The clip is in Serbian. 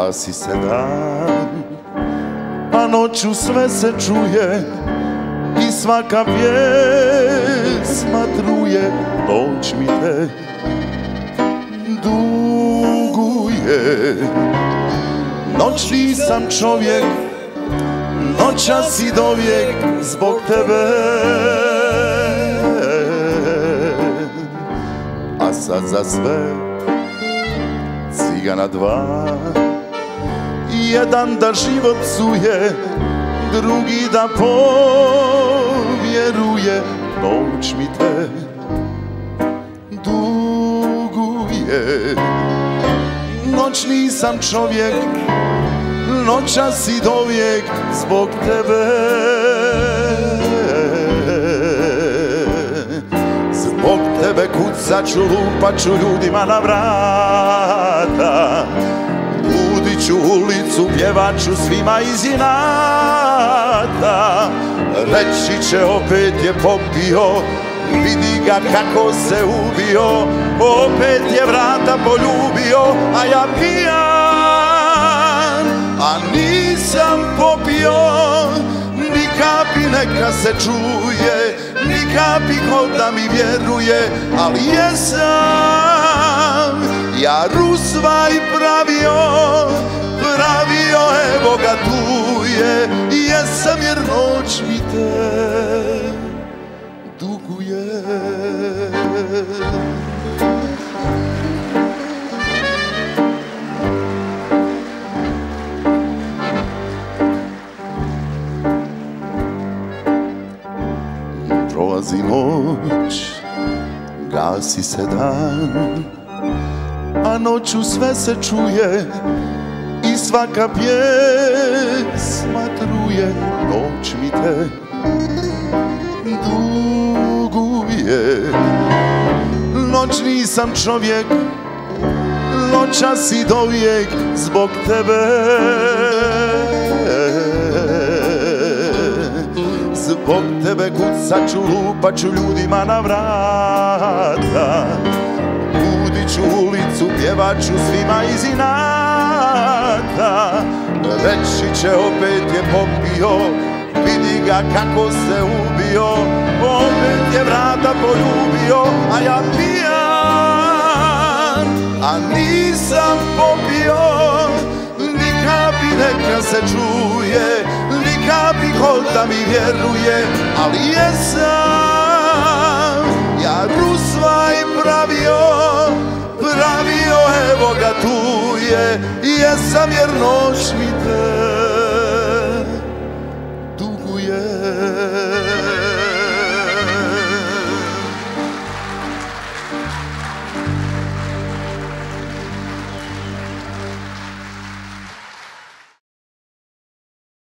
Gasi se dan, a noću sve se čuje i svaka pjesma truje. Noć mi te duguje. Noćni sam čovjek, noćas i dovijek zbog tebe. A sad za sve cigana dva, jedan da život psuje, drugi da povjeruje. Noć mi te duguje. Noćni sam čovjek, noćas i dovijek zbog tebe. Zbog tebe kucat ću, lupat ću ljudima na vrata. Budit ću ulicu, pjevat ću svima iz inata. Reći će opet je popio, vidi ga kako se ubio. Opet je vrata poljubio, a ja pijan. A nisam popio, ni kapi neka se čuje, ni kapi ko da mi vjeruje. Ali jesam ja rusvaj pravio, evo ga tu je. Jesam jer noć mi te duguje. Prolazi noć, gasi se dan, a noću sve se čuje i svaka pjesma truje. Noć mi te duguje. Noćni sam čovjek, noćas i dovijek zbog tebe. Zbog tebe kucat ću, lupat ću ljudima na vrata. Budit ću ulicu, pjevat ću svima iz inata. Reći će opet je popio, vidi ga kako se ubio. Opet je vrata poljubio, a ja pijan. A nisam popio, ni kapi neka se čuje, ni kapi ko da mi vjeruje. Ali jesam ja rusvaj pravio, evo ga tu je. Jesam jer noć mi te